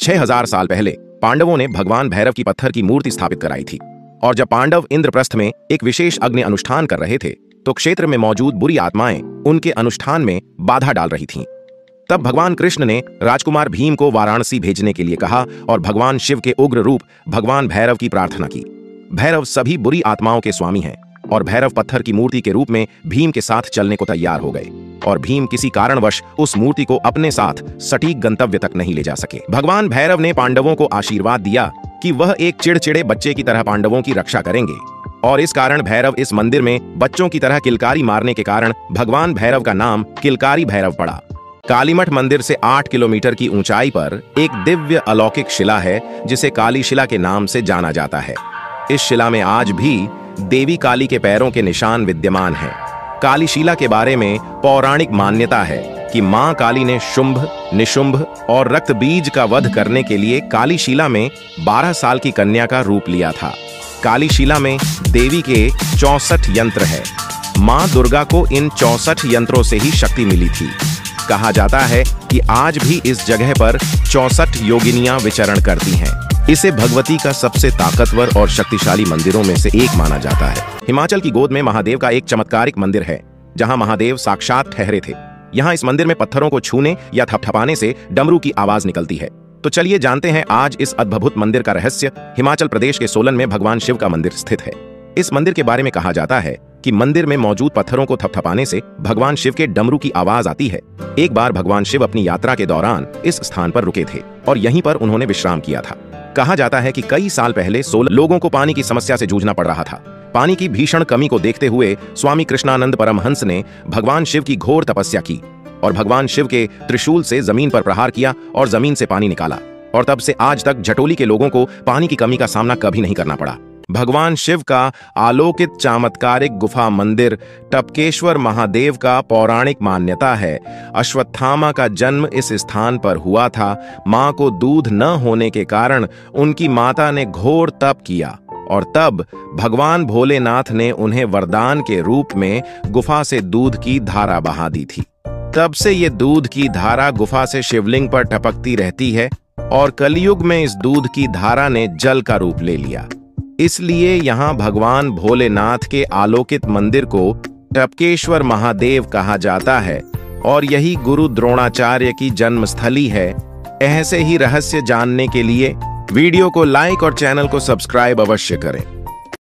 6000 साल पहले पांडवों ने भगवान भैरव की पत्थर की मूर्ति स्थापित कराई थी। और जब पांडव इंद्रप्रस्थ में एक विशेष अग्नि अनुष्ठान कर रहे थे तो क्षेत्र में मौजूद बुरी आत्माएं उनके अनुष्ठान में बाधा डाल रही थीं। तब भगवान कृष्ण ने राजकुमार भीम को वाराणसी भेजने के लिए कहा और भगवान शिव के उग्र रूप भगवान भैरव की प्रार्थना की। भैरव सभी बुरी आत्माओं के स्वामी हैं और भैरव पत्थर की मूर्ति के रूप में भीम के साथ चलने को तैयार हो गए और भीम किसी कारणवश उस मूर्ति को अपने साथ सटीक गंतव्य तक नहीं ले जा सके। भगवान भैरव ने पांडवों को आशीर्वाद दिया कि वह एक चिड़चिड़े बच्चे की तरह पांडवों की रक्षा करेंगे और इस कारण भैरव इस मंदिर में बच्चों की तरह किलकारी मारने के कारण भगवान भैरव का नाम किलकारी भैरव पड़ा। कालीमठ मंदिर से 8 किलोमीटर की ऊंचाई पर एक दिव्य अलौकिक शिला है जिसे काली शिला के नाम से जाना जाता है। इस शिला में आज भी देवी काली के पैरों के निशान विद्यमान हैं। काली शिला के बारे में पौराणिक मान्यता है कि मां काली ने शुंभ, निशुंभ और रक्त बीज का वध करने के लिए काली शिला में 12 साल की कन्या का रूप लिया था। काली शिला में देवी के 64 यंत्र है। मां दुर्गा को इन 64 यंत्रों से ही शक्ति मिली थी। कहा जाता है कि आज भी इस जगह पर 64 योगिनियां विचरण करती हैं। इसे भगवती का सबसे ताकतवर और शक्तिशाली मंदिरों में से एक माना जाता है। हिमाचल की गोद में महादेव का एक चमत्कारिक मंदिर है जहां महादेव साक्षात ठहरे थे। यहाँ इस मंदिर में पत्थरों को छूने या थपथपाने से डमरू की आवाज निकलती है। तो चलिए जानते हैं आज इस अद्भुत मंदिर का रहस्य। हिमाचल प्रदेश के सोलन में भगवान शिव का मंदिर स्थित है। इस मंदिर के बारे में कहा जाता है कि मंदिर में मौजूद पत्थरों को थपथपाने से भगवान शिव के डमरू की आवाज आती है। एक बार भगवान शिव अपनी यात्रा के दौरान इस स्थान पर रुके थे और यहीं पर उन्होंने विश्राम किया था। कहा जाता है कि कई साल पहले 16 लोगों को पानी की समस्या से जूझना पड़ रहा था। पानी की भीषण कमी को देखते हुए स्वामी कृष्णानंद परमहंस ने भगवान शिव की घोर तपस्या की और भगवान शिव के त्रिशूल से जमीन पर प्रहार किया और जमीन से पानी निकाला और तब से आज तक जटोली के लोगों को पानी की कमी का सामना कभी नहीं करना पड़ा। भगवान शिव का आलोकित चमत्कारिक गुफा मंदिर टपकेश्वर महादेव का पौराणिक मान्यता है। अश्वत्थामा का जन्म इस स्थान पर हुआ था। मां को दूध न होने के कारण उनकी माता ने घोर तप किया और तब भगवान भोलेनाथ ने उन्हें वरदान के रूप में गुफा से दूध की धारा बहा दी थी। तब से ये दूध की धारा गुफा से शिवलिंग पर टपकती रहती है और कलयुग में इस दूध की धारा ने जल का रूप ले लिया। इसलिए यहाँ भगवान भोलेनाथ के आलोकित मंदिर को टपकेश्वर महादेव कहा जाता है और यही गुरु द्रोणाचार्य की जन्मस्थली है। ऐसे ही रहस्य जानने के लिए वीडियो को लाइक और चैनल को सब्सक्राइब अवश्य करें।